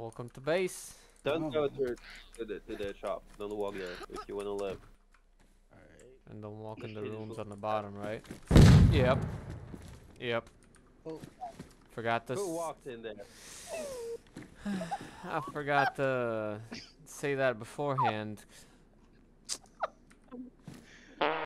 Welcome to base. Don't go to the shop. Don't walk there if you want to live. Alright. And don't walk in the rooms on the bottom, right? Yep. Yep. Oh. Forgot to. Who walked in there? I forgot to say that beforehand.